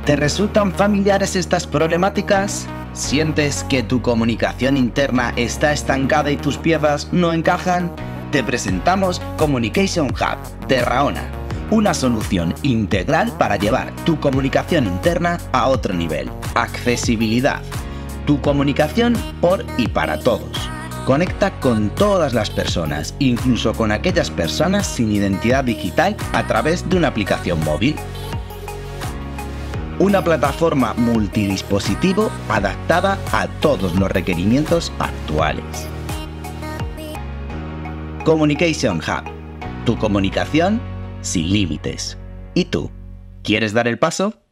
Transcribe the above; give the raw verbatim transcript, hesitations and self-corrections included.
¿Te resultan familiares estas problemáticas? ¿Sientes que tu comunicación interna está estancada y tus piezas no encajan? Te presentamos Communication Hub de Raona, una solución integral para llevar tu comunicación interna a otro nivel. Accesibilidad. Tu comunicación por y para todos. Conecta con todas las personas, incluso con aquellas personas sin identidad digital a través de una aplicación móvil. Una plataforma multidispositivo adaptada a todos los requerimientos actuales. Communication Hub. Tu comunicación sin límites. ¿Y tú? ¿Quieres dar el paso?